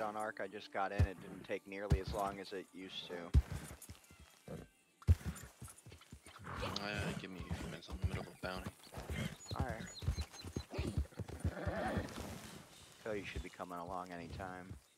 shutdown arc I just got in, it didn't take nearly as long as it used to. Give me a few minutes. I'm in the middle of a bounty. Alright. So you should be coming along anytime.